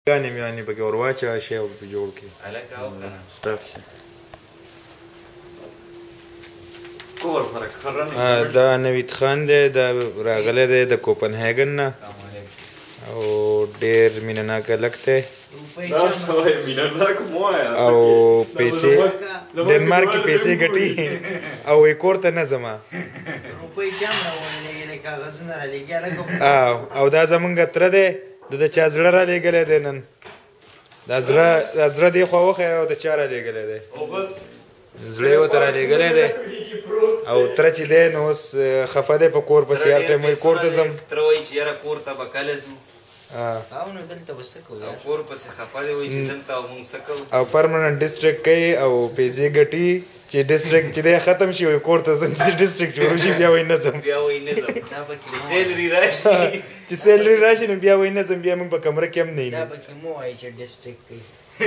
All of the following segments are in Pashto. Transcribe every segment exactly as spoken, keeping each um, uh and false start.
یعنې مې یعنې پکې ور واچوه شی او پې جوړ کړي هلکه او که نه سټاف شي کور سره خرنې دا نوید خان دی دا راغلی دی د کوپنهاګن نه او ډېر مینه ناک هلک دی او پیسې ډنمارک کې پیسې ګټي او یې کور ته نه ځمه او دا زمونږ تره دی د د چا زړه را لېږلی دی نن دا زړه دا زړه دې خوا وښیه او د چا را لېږلی دی زړه یې ورته را لېږلی دی او تره چې دی نو اوس خفه دی په کور پسې هر ټایم وایي کور ته ځم تره وایي چې یاره کور ته به کله ځو او نو دلته به څه کوو او کور پسې خفه دی وایي چې دلته او مونږ څه کوو او پرمننټ ډسټرکټ کوي او پیسې ګټي چې ډسټرکټ چې دی ختم شي وایي کور ته ځم چې ډسټرکټ جوړ شي بیا وایي نه ځم بیا وایي نه ځم دا پکې سیلري راشي چې سیلري راشي نو بیا وایي نه ځم بیا موږ په کمره کې هم نه یو دا پکې مو وایي چې ډسټرکټ کوي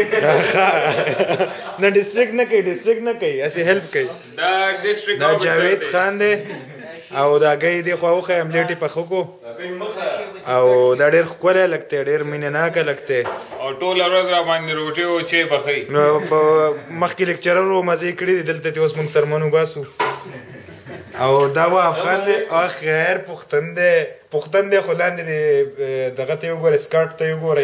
نه ډسټرکټ نه کوي ډسټرکټ نه کوي هسې هیلپ کوي دا ډسټرکټ دا جاوید خان دی او دا ګی دی خوا وښیم املیټ یې پخه کړو او دا ډېر ښکلی هلک دی ډېر مینه ناک هلک دی او ټوله ورځ را باندې روټۍ او چای پخوي نو په مخکې لیکچرر و مزې کړي دي دلته چې اوس موږ سرمن وباسو او دا و افغان دی خیر پښتون دی پښتون دی خو لاندې دی دغه ته یې وګورئ سکارټ ته یې وګورئ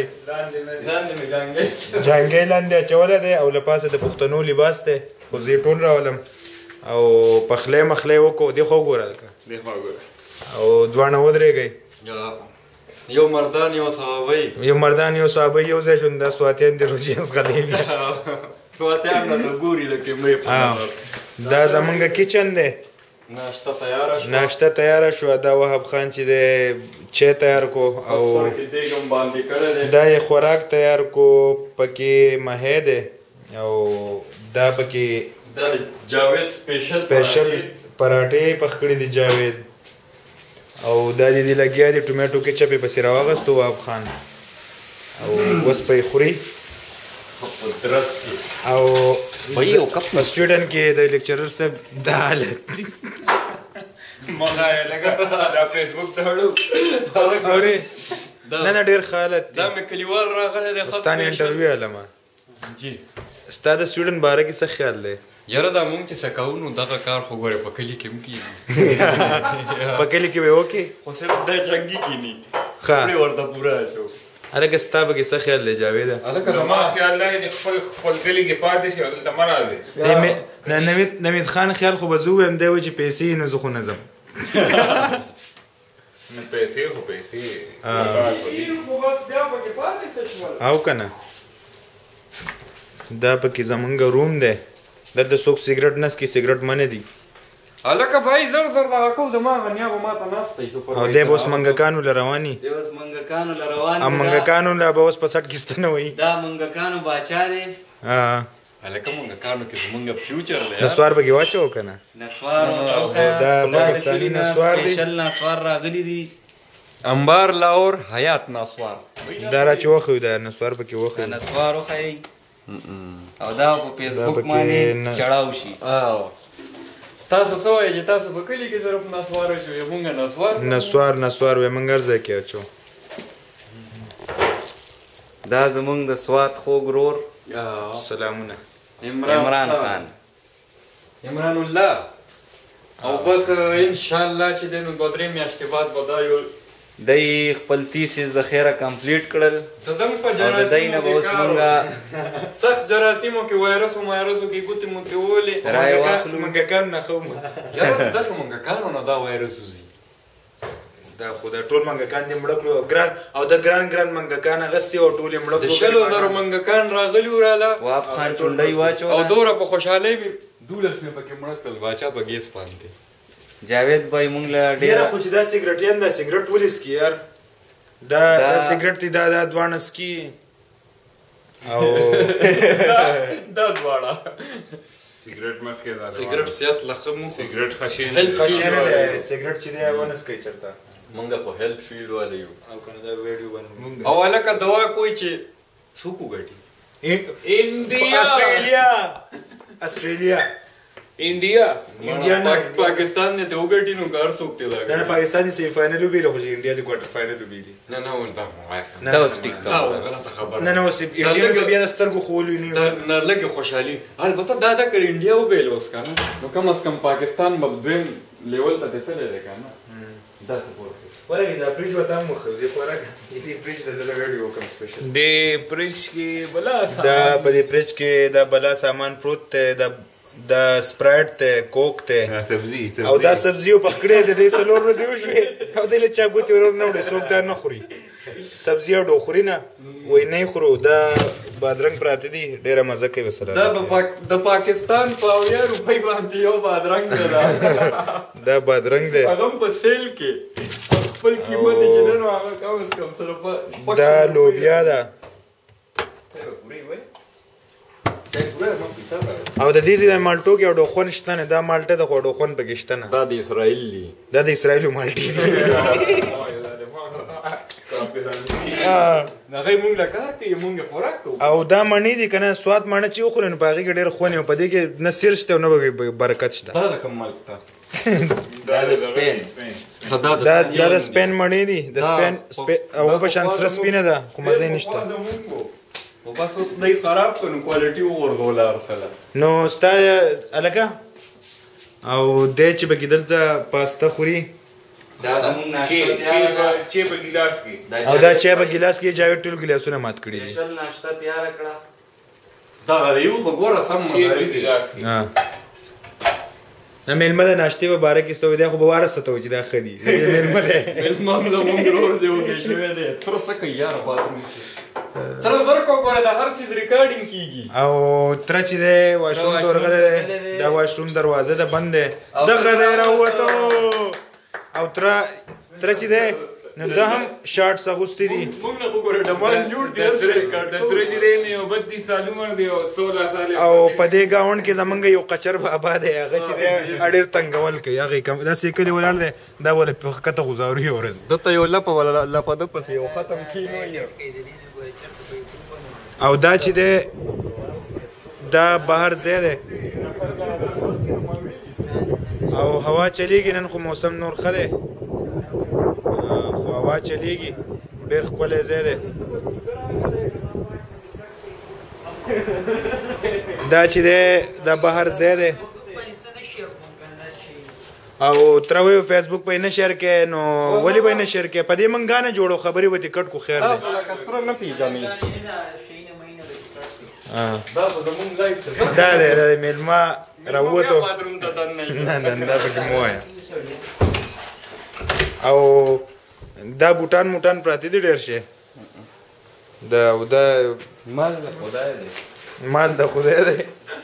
جانګۍ لاندې اچولی دی او له پاسه د پښتنو لباس دی خو زه یې ټول راولم او پخلی مخلی وکړو دې خوا وګوره هلکه او دواړه ودرېږئ یو مردان یو صحابۍ یو مردان یو صحابۍ یو ځای شو دا سواتیان دي روجې زغلي سواتیان نه ته ګوري د کیمرې په دا زمونږ کچن دی ناشته تیاره شوه ناشته تیاره شوه دا وهب خان چې دی چای تیار کو او دا یې خوراک تیار کو پکې مهی دی او دا پکې دا جاوید سپیشل سپیشل پراټې پخ کړي دي جاوید او دا دې لګیا دي ټومیټو کیچپ یې پسې راواغستو وهب خان او اوس به یې خوري او په سویډن کې د لیکچرر صاحب دا حالت دی مخه یې لږه دا فیسبوک ته وړو اورې نه نه ډېر ښه حالت دی دا مې کلیوال راغلی دی ستا نه انټرویو علمه جی ستا د سویډن باره کې څه خیال دی یاره دا مونږ چې څه کوو نو دغه کار خو ګورې په کلي کې هم کېږي په کلي کې به وکړې خو صرف دا جنګي کېني ښه کپړې ورته پوره اچو هلکه ستا پکې څه خیال دی جاویده هلکه زما خیال دی چې خپل خپل کلي کې پاتې شي او دلته مه راځئ نوید خان خیال خو به زه ووایم دی وایي چې پیسې یې نو زه خو نه ځم پیسې خو پیسې او که نه دا پکې زمونږ روم دی دلته څوک سګرټ نه څکي سګرټ منع دي هلکه بھائی زر زر دغه کوو زما غنیا به ماته ناستی او دی به اوس منګکانو له رواني دی اوس منګکانو له روان او منګکانو له به اوس په سټ کې ستنه وایي دا منګکانو باچا دی هلکه منګکانو کې زمونږ فیوچر دی نسوار پکې واچوو که نه نسوار دا پاکستاني نسوار دی سپیشل نسوار راغلي دي انبار لاور حیات نسوار دا را چې وښیو دا نسوار پکې وښیو نسوار وښیئ او دا په فیسبوک باندې چړاو شي تاسو څه وایئ چې تاسو په کلي کې صرف نسوار اچوئ مونږ نسوار نسوار نسوار وایي مونږ هر ځای کې اچو دا زمونږ د سوات خوږ ورور سلامونه عمران خان عمران الله او بس انشاءالله چې دی نو دوه درې میاشتې بعد به دا یو دی خپل تیسیس د خیره کمپلیټ کړل د دم په جراثیمو کې کار سخت جراثیمو کې وایرس او مایرسو کې ګوتې مونتې ولې منګکان نه خو یاره دغه منګکانو نه دا وایرس وځي دا خو دا ټول منګکان دې مړه کړو ګران او د ګران ګران منګکان اغستې او ټول یې مړه کړو د شلو زرو منګکان راغلي وراله وهب خان چونډۍ واچوله او دومره په خوشحالۍ مې دولس مې پکې مړه کړل باچا په ګیس باندې جاوید بھائی مونږ له ډېره خو چې دا سګرټیان دا سګرټ ولې څکي یار دا دا سګرټ دي دا دا دواړه څکي او دا دواړه سګرټ مه څکئ دا سګرټ صحت له ښه مو سګرټ ښه شی نه ښه شی نه دی سګرټ چې دی ونه څکئ چېرته مونږ خو هیلث فیلډ والے یو او که نه دا ویډیو باندې او هلکه دوا کوي چې څوک وګټي انډیا استرالیا استرالیا انډیا انډیا نه پاکستان نه ته وګټي نو کار څوک ته نه لاګي پاکستان سیمی فائنل وبېله خو انډیا د کوارټر فائنل وبېلي نه نه ولدا نه دا اوس ټیک دا غلطه خبره نه نه اوس انډیا ته بیا د سترګو خولي نه دا نه لګي خوشحالي البته دا دا کړ انډیا وبېل اوس کنه نو کم از کم پاکستان به دویم لیول ته تللی دی کنه دا سپورټ ورګي دا پریج وته مخ دې فورک دې پریج د لګړی وکم سپیشل د پرش کې بلا دا په دې پریج کې دا بلا سامان پروت ته دا دا سپرایټ ته کوک ته سبزی او دا سبزی په کړې د دې سلور ورځې وشوي او دې له چا ګوتې ورور نه وړي څوک دا نه خوري سبزی او ډو خوري نه وای نه خورو دا بادرنګ پراته دي ډیره مزه کوي وسره دا د پاکستان په اویا روپۍ باندې یو بادرنګ دی دا بادرنګ دی هغه په سیل کې خپل قیمت چې نن هغه کم از کم سره دا لوبیا ده او د دې د مالټو کې او ډوخون شته نه دا مالټه د خو ډوخون پکې شته نه دا د اسرائیل دی دا د اسرائیلو مالټي هغه مونږ لکه کوي مونږ خوراک کوو او دا مڼې دي کنه سواد مڼه چې وخورې نو په هغې کې ډېر خوند او په دې کې نه سیر شته او نه برکت شته دا د کوم ملک ته دا د سپین دا دا د سپین مڼې دي د سپین او په شان سره سپینه ده خو مزه نشته او بس اوس دای خراب کړو کوالټي وګورغول ارسله نو ستا الګه او دې چې بګی دلته پاستا خوري دا زموږ ناشته تیار ده چې په ګلاس کې او دا چای په ګلاس کې جاوید ټول ګلاسونه مات کړي دي سپیشل ناشته تیار کړه دا غریو وګوره سم چې په مداري دي ګلاس کې ها نه مېلمه د ناشتې په باره کې څه دی خو به وارث ته و چې دا ښه دي مېلمه دی مېلمه د مونږ ورور دی وګې شوی دی تر څه کوي یار باتروم تر زر کو ګوره دا هر چیز ریکارډینګ کیږي او تر چې دی واشروم دورغه دا واشروم دروازه ده بند ده دغه دی راووتو او تر تر چې دی نو دا هم شارټس اغوستي دي مونږ نه وګوره ډمان جوړ دی هر څه ریکارډ د تر جری مې وبدي سال عمر دی او سولہ سال او په دې گاوند کې زمونږ یو قچر بابا دی هغه چې دی اړیر تنګول کوي هغه کم دا سیکلی ولاړ دی دا ول په کته غزاوري ورز دته یو لپه ولا لپه د پس یو ختم کینو او دا چې دی دا بهر ځای دی او هوا چلیږي نن خو موسم نور ښه دی خو هوا چلیږي ډېر ښکلی ځای دی دا چې دی دا بهر ځای دی او تر وی فیسبوک په نه شیر کې نو ولی به نه شیر کې په دې منګا نه جوړو خبرې وتی کټ کو خیر دی تاسو لکه تر نه پیژنې دا په زمونږ لایف دا دی دا دی میلمه راووتو باتروم ته دن نه نه نه دا پکې مو وایه او دا بوټان موټان پراته دي ډېر شي دا او دا مال د خدای دی مال د خدای دی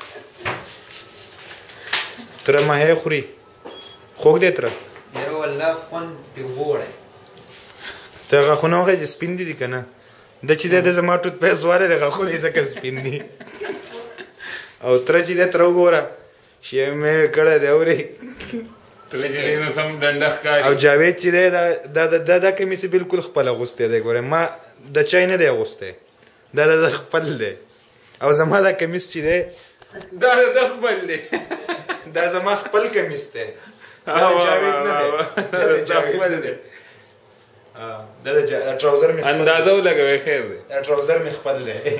تر مه خوري خوږ دی تر یاره والله خوند دې وړی ته غاښونه هغه چې سپین دي که نه د چې دی د زما ټوت پیس والی دی غاښونه یې ځکه سپین دي او تره چې دی تره وګوره شی مې کړی دی اورې تر جری نو سم ډنډه ښکاري او جاوید چې دی دا دا دا کمیس بالکل خپل اغوستی دی ګوره ما د چای نه دی اغوستی دا د خپل دی او زما دا کمیس چې دی دا د خپل دی دا زما خپل کمیس دی دا د جاوید نه دی دا د جاوید نه دی دا د ټراوزر مې خپل اندازه ولګوي خیر دی دا ټراوزر مې خپل دی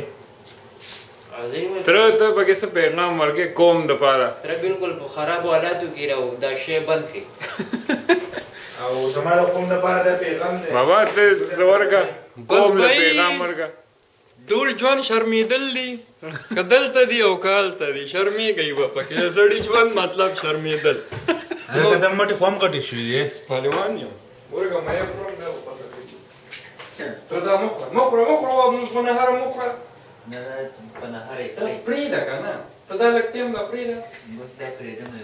تر ته پکې څه پیغام ورکې قوم دپاره تر بالکل په خرابو حالاتو کې راو دا شی بند کړي او زما د قوم دپاره دا پیغام دی بابا ته ورکه قوم له پیغام ورکه ټول ژوند شرمیدل دي کدلته دي او کالته دي شرمېږي به پکې سړي ژوند مطلب شرمېدل نو د مټې خو هم غټې شوي دي پهلوان یم ورګه مې خورم دا پته کوي تر دا مخ مخ مخ مخ نه هر مخ نه په نهارې پریدا کنه ته دا لکټیم لا پریدا بس دا پرېږدم